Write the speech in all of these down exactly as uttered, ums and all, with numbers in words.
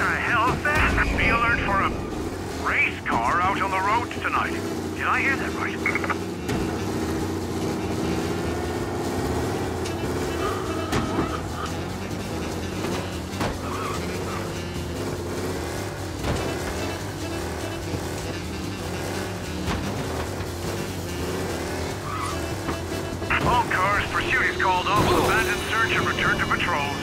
the hell's that? Be alert for a race car out on the roads tonight. Did I hear that right? All cars, pursuit is called off. Abandon search and return to patrols.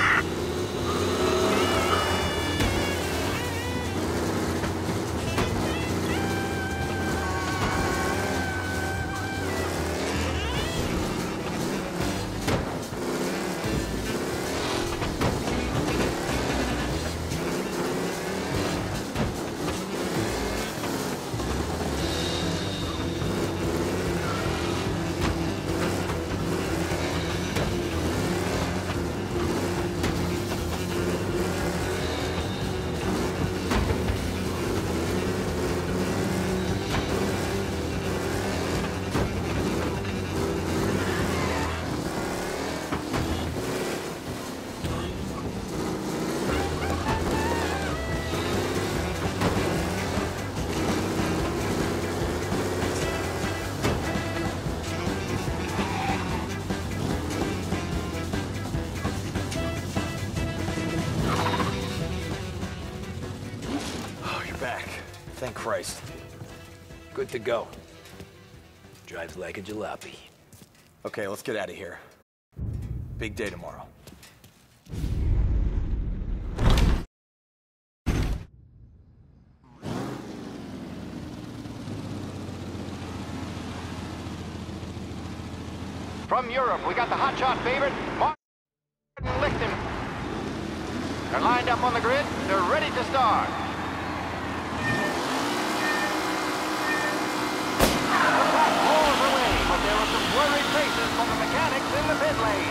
Thank Christ. Good to go. Drives like a jalopy. Okay, let's get out of here. Big day tomorrow. From Europe, we got the hotshot favorite, Martin Lichten. They're lined up on the grid. They're ready to start. There were some worried faces from the mechanics in the pit lane.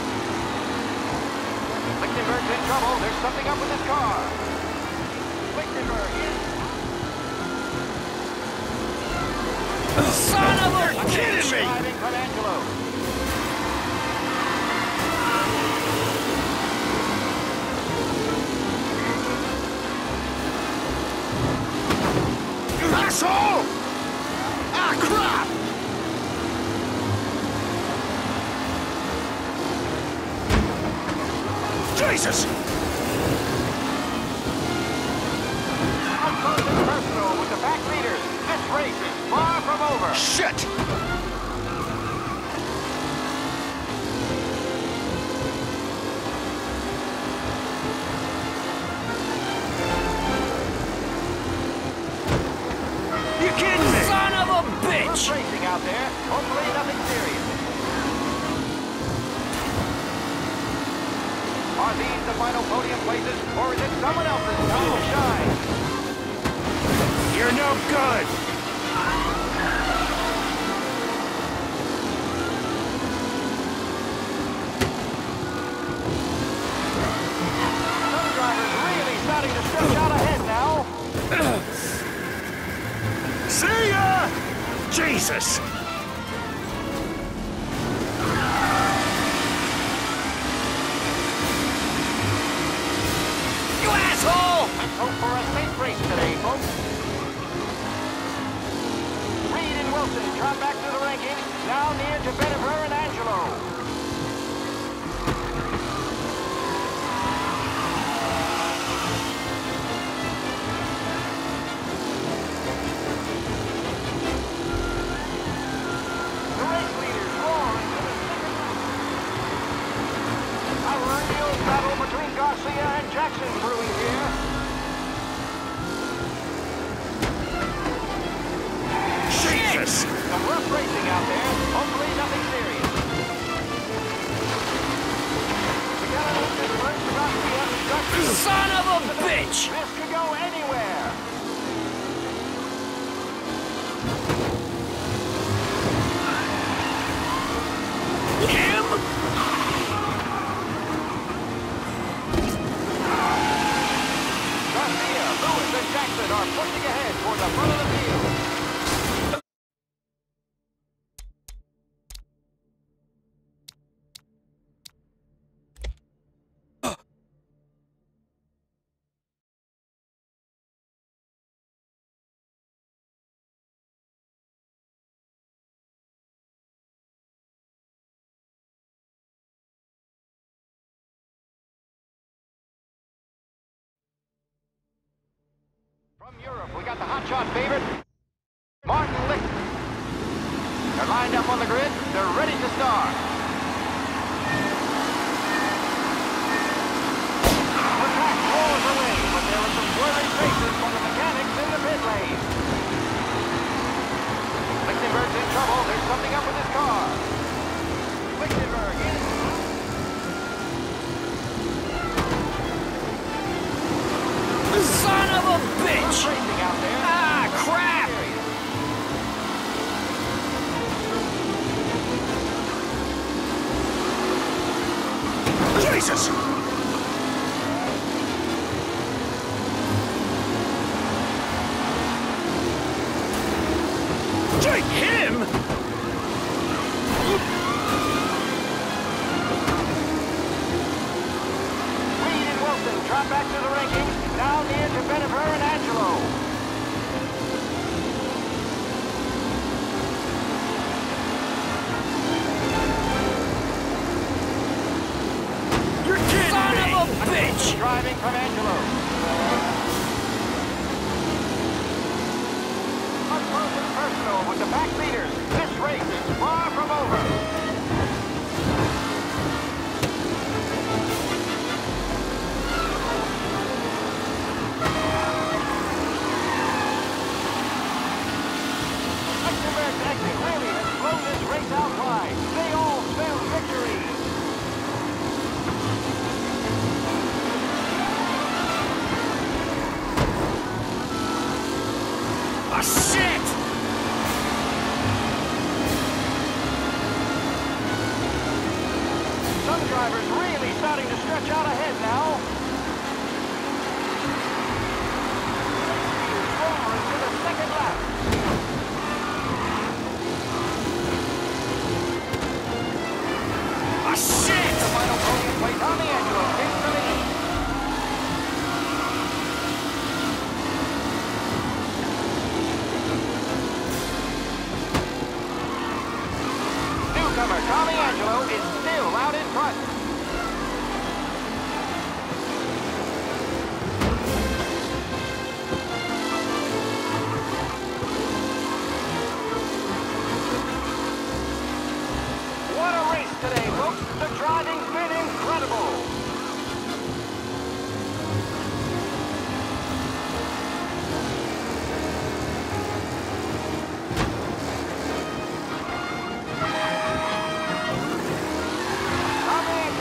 Lichtenberg's in trouble. There's something up with his car. Lichtenberg is... Son of a kidding me! Driving from Angelo. You asshole! Ah, crap! Jesus! Up close and personal with the back leaders. This race is far from over. Shit! You kidding me? Son of a bitch! Rough racing out there. Hopefully nothing serious. Are these the final podium places, or is it someone else's time to shine? You're no good! Some drivers really starting to stretch out ahead now. See ya! Jesus! Let's hope for a safe race today, folks. Reed and Wilson drop back to the ranking, now near to Bennifer and Angelo. The race leaders roaring to the second lap. A real battle between Garcia and Jackson brewing here. Some rough racing out there. Hopefully nothing serious. We got a little bit first about the Son of a bitch! This could go anywhere. Him? Garcia, Lewis, and Jackson are pushing ahead toward the front of the field. hotshot favorite, Martin Lichten. They're lined up on the grid. They're ready to start. The track roars away, but there are some worried faces from the mechanics in the pit lane. Lichtenberg's in trouble. There's something up with his car. Lichtenberg in. Son of a bitch! Racing out there. Ah, crap! Jesus! Jake, hit him! Reed and Wilson drop back to the rankings, now near to Benifer and Angelo. You're kidding Son me! Son of a bitch! Driving from Angelo. Up close and personal with the back leaders. This race is far from over. Oh, shit! Some drivers really starting to stretch out ahead now. Roaring to the second lap. Oh, shit! The final podium place on the Angelo takes the lead. Newcomer Tommy Angelo is still out in front. What a race today, folks. The driving's been incredible. Tommy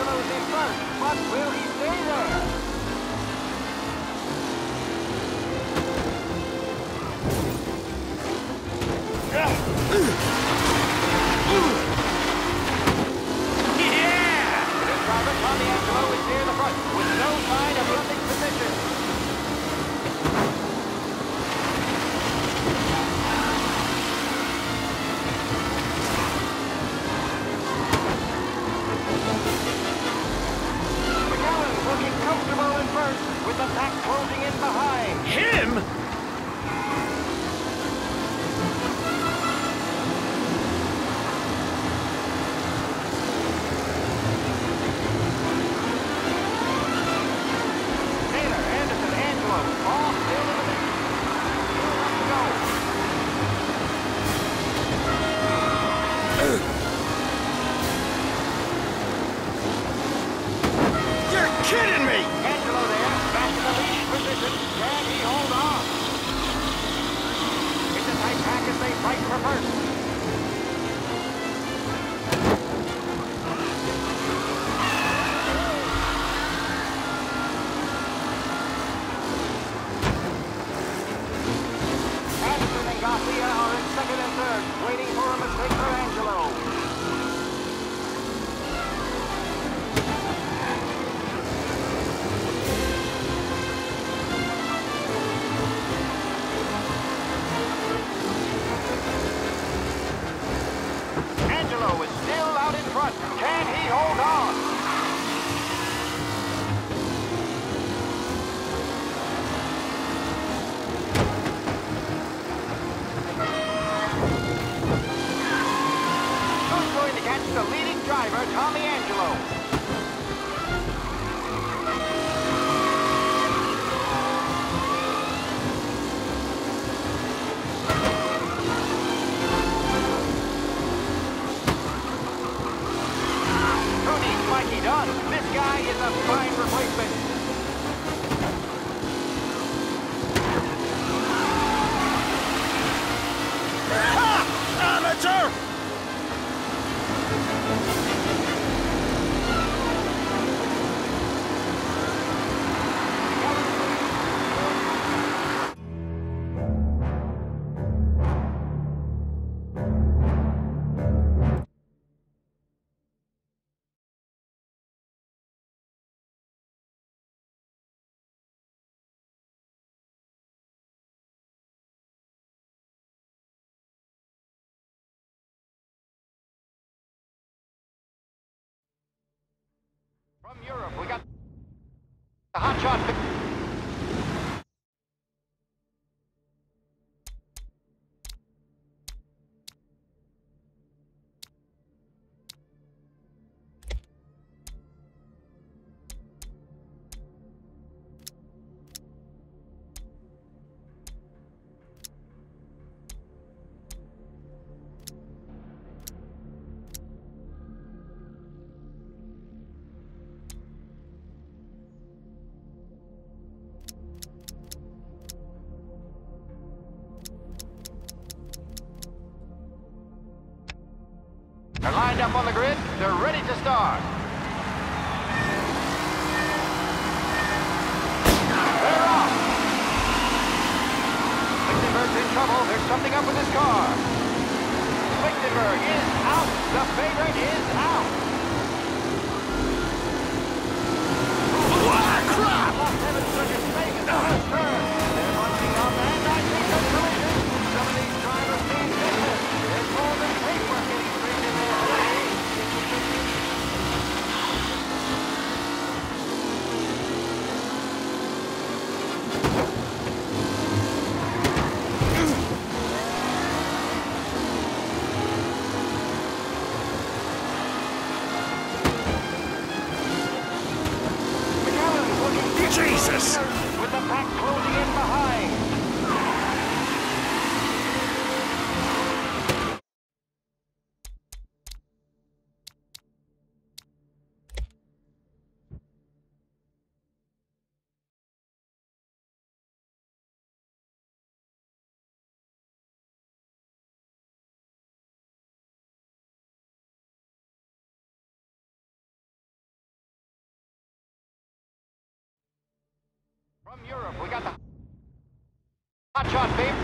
up on the grid. They're ready to start. They're off. Lichtenberg's in trouble. There's something up with his car. Lichtenberg is out. The favorite is out. Ah, crap! Lost heaven circuit safe in the first turn. They're munching up and I think a collision. Some of these drivers need business. There's more than paper getting straight in there today. Jesus! With the pack closing in behind. From Europe, we got the hot shot, babe.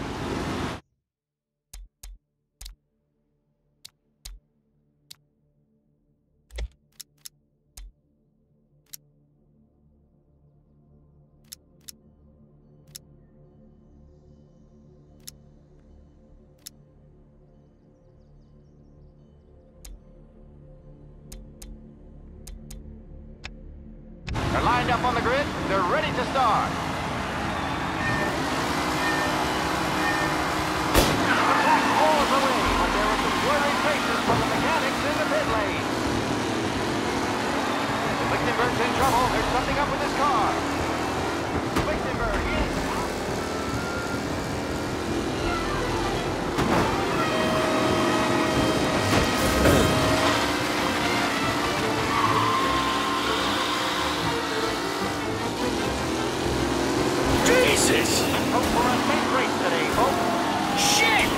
They're lined up on the grid. They're ready to start. The pack pulls away, but there were some swirling faces from the mechanics in the pit lane. Lichtenberg's in trouble. There's something up with his car. Lichtenberg is out. Jesus! Hope for a safe race today, folks. Shit!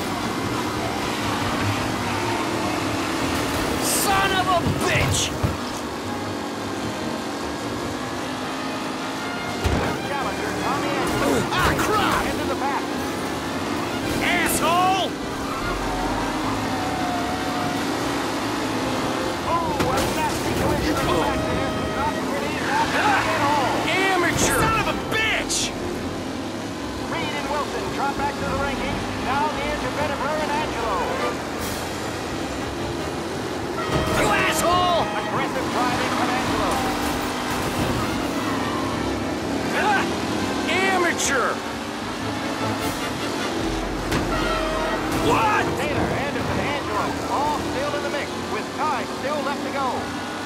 Son of a bitch! Challenger, Tommy Andrews. Ah, crap! Into the pack. Asshole! Oh, a nasty collision in the back there. Not pretty, not pretty at all. Amateur! Son of a bitch! Reed and Wilson drop back to the rankings. Now near to Bennifer and Angelo. You asshole! Aggressive driving from Angelo. Ah, amateur! What? Taylor, Anderson, Angelo, all still in the mix, with time still left to go.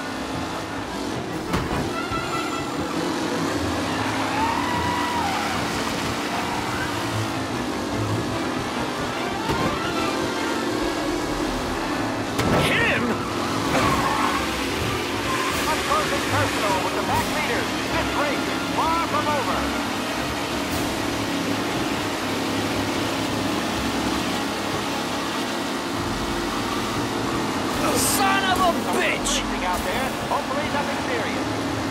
Him? Up close and personal with the back leaders. This race is far from over. Son of a bitch! Racing out there. Hopefully nothing serious.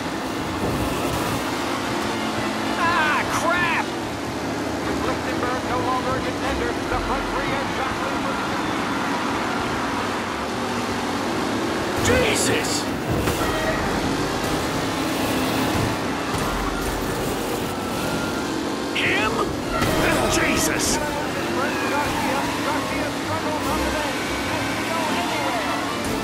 Ah, crap! With Lichtenberg no longer a contender, the front three are jostling for... Jesus! Him? Jesus! Garcia, Garcia struggles on the day. Can't go anywhere.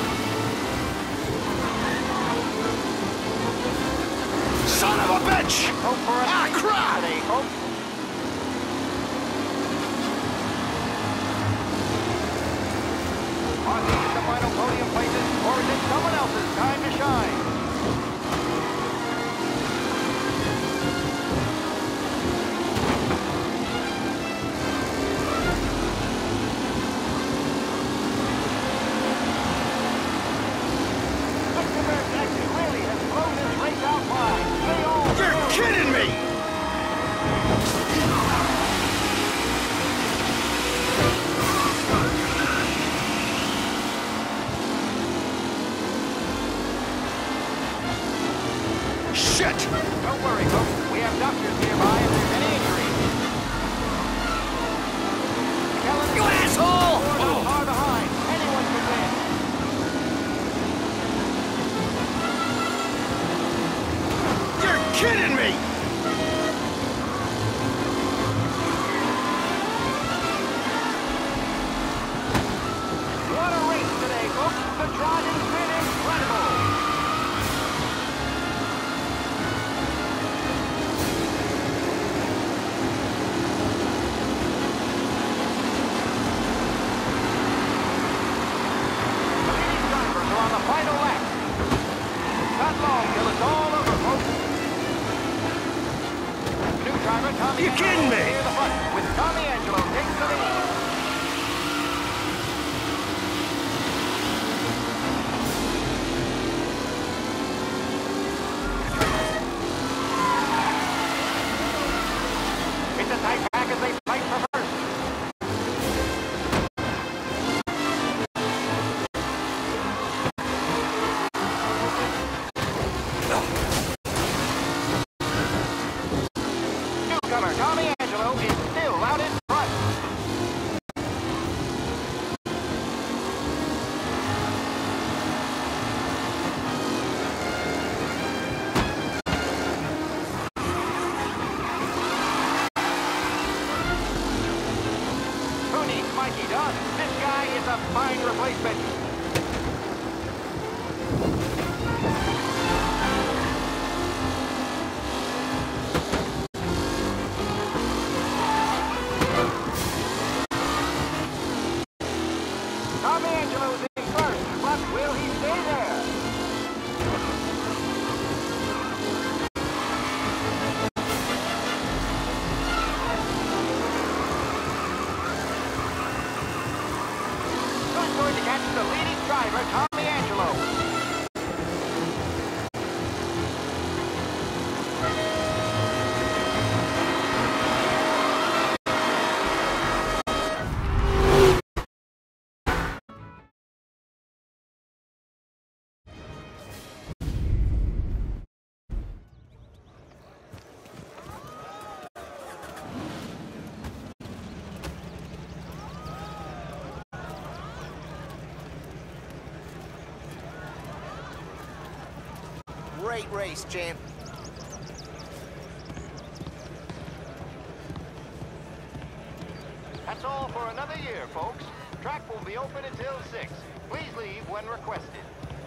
Son of a bitch! Hope for a Ah, safe crap! today, folks. Are these the final podium places, or is it someone else's time to shine? Lichtenberg's exit really has blown this race out wide. They all You're kidding me! me! What a race today, folks. The driving's been incredible. The leading drivers are on the final lap. Not long till it's all over, folks. New driver Tommy You kidding me? near the front, with Tommy Angelo takes the lead. It's a tight pack as they fight for first. Newcomer Tommy Angelo is still out in front. Who needs Mikey Dunn? This guy is a fine replacement. Tommy Angelo's in first, but will he stay there? Who's going to catch the leading driver, Tommy Angelo? Great race, champ. That's all for another year, folks. Track will be open until six. Please leave when requested.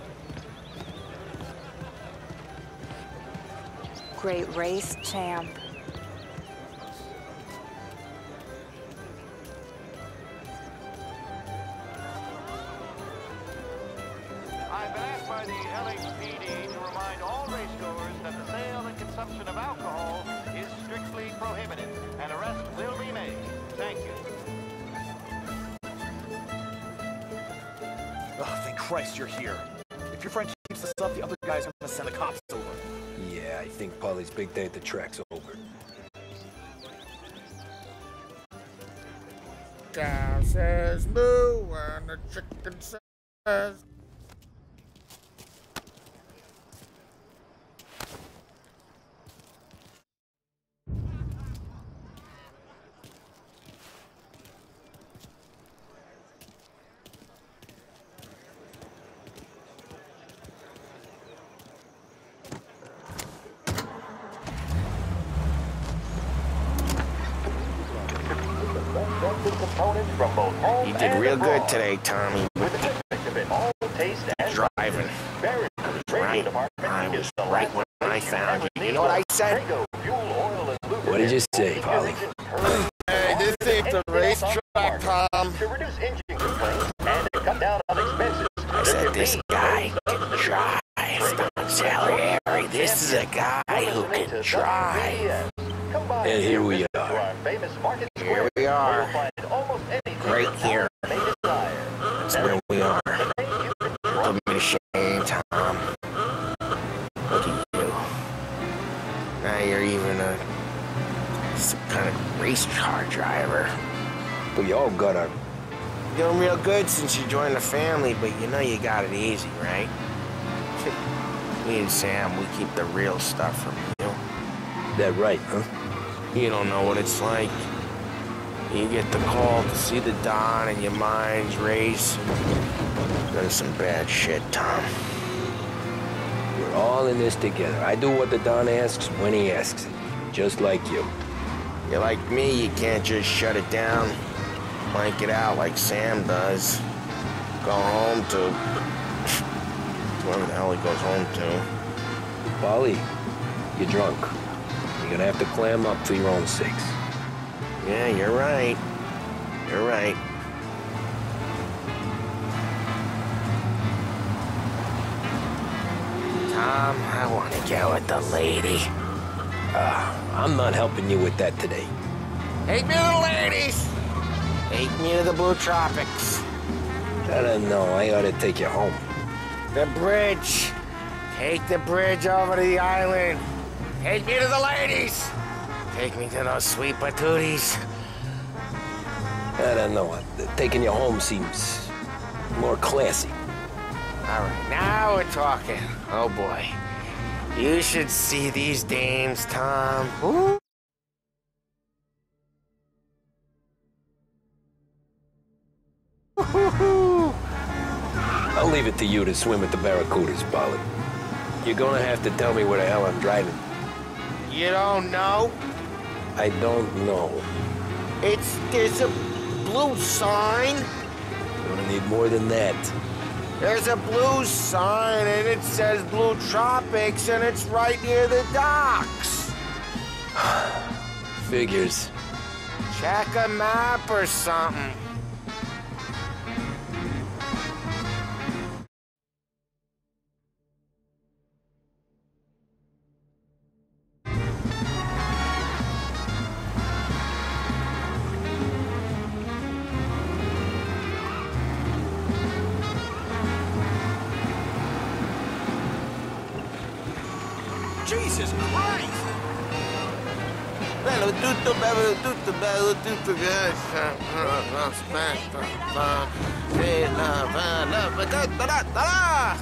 Great race, champ. I've been asked by the L H P D to remind all racegoers that the sale and consumption of alcohol is strictly prohibited. An arrest will be made. Thank you. Oh, thank Christ you're here. If your friend keeps this up, the other guys are gonna send the cops over. Yeah, I think Polly's big day at the track's over. Cow says moo and the chicken says... You did real good today, Tommy. Driving. Right. I was right when I found you. You know what I said? What did you say, Polly? Hey, this ain't the racetrack, Tom. I said this guy can drive. Don Salieri, this is a guy who can drive. And here we are. Here we are. Right here. That's where we are. Put me to shame, Tom. Look at you. Now you're even a some kind of race car driver. We all got our... You're doing real good since you joined the family, but you know you got it easy, right? Me and Sam, we keep the real stuff from you. That right, huh? You don't know what it's like. You get the call to see the Don and your mind's race. Done some bad shit, Tom. We're We're all in this together. I do what the Don asks when he asks it. Just like you. You're like me, you can't just shut it down, blank it out like Sam does. Go home to... whoever the hell he goes home to. Paulie, you're drunk. You're gonna have to clam up for your own sakes. Yeah, you're right. You're right. Tom, I want to get with the lady. Uh, I'm not helping you with that today. Take me to the ladies! Take me to the Blue Tropics. I don't know. I ought to take you home. The bridge. Take the bridge over to the island. Take me to the ladies. Take me to those sweet patooties. I don't know. Taking you home seems more classy. All right, now we're talking. Oh, boy. You should see these dames, Tom. Ooh. I'll leave it to you to swim with the Barracudas, Paulie. You're gonna have to tell me where the hell I'm driving. You don't know? I don't know. It's... there's a blue sign. You're gonna need more than that. There's a blue sign, and it says Blue Tropics, and it's right near the docks. Figures. Check a map or something. Jesus Christ! Bello tutto, bello tutto, bello tutto, aspetta, va, se la va, la va, da, da, da.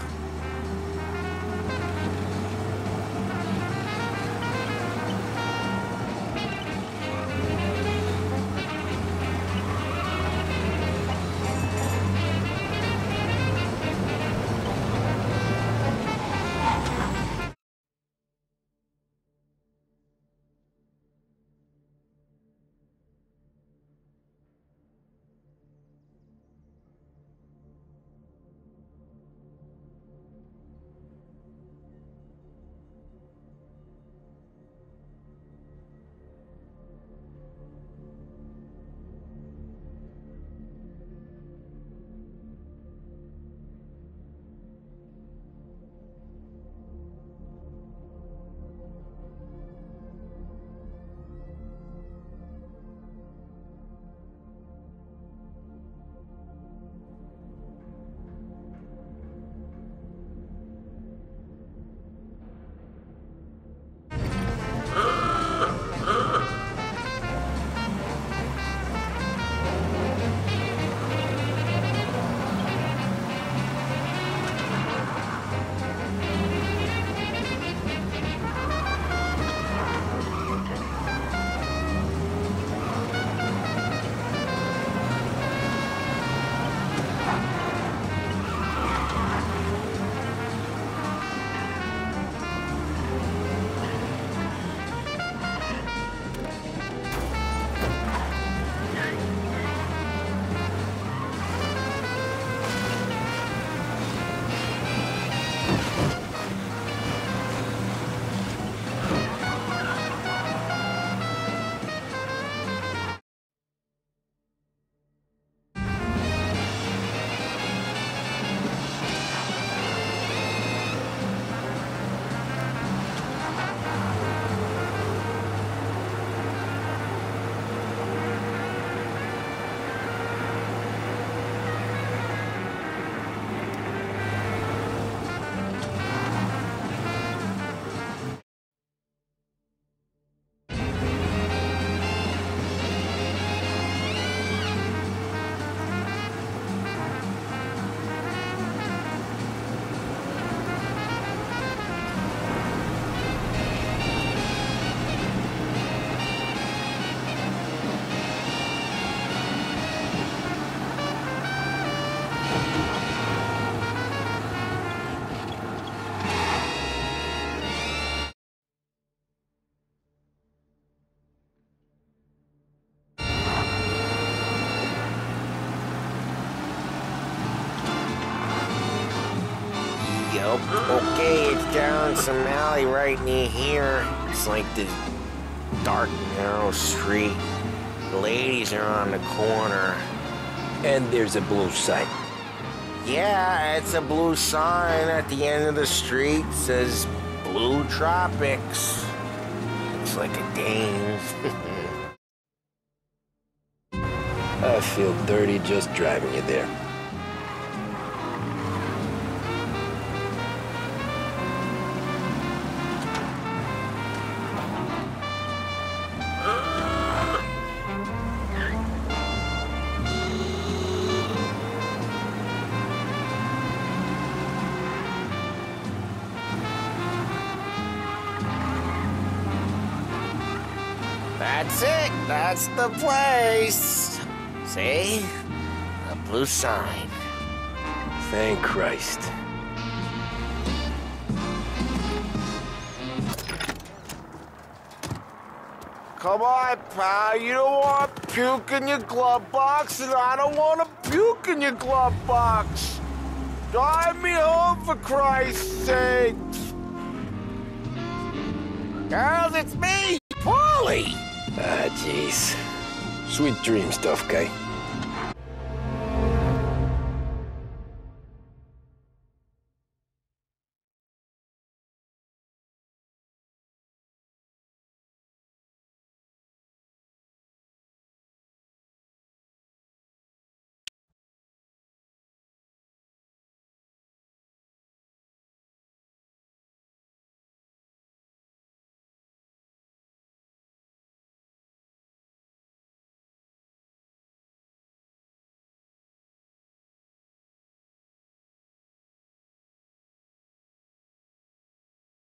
Oh, okay, it's down some alley right near here. It's like this dark, narrow street. The ladies are on the corner. And there's a blue sign. Yeah, it's a blue sign at the end of the street. Says Blue Tropics. Looks like a game. I feel dirty just driving you there. That's it. That's the place. See? A blue sign. Thank Christ. Come on, pal. You don't want to puke in your glove box, and I don't want to puke in your glove box. Drive me home, for Christ's sake. Girls, it's me, Paulie. Ah, jeez. Sweet dreams, tough guy.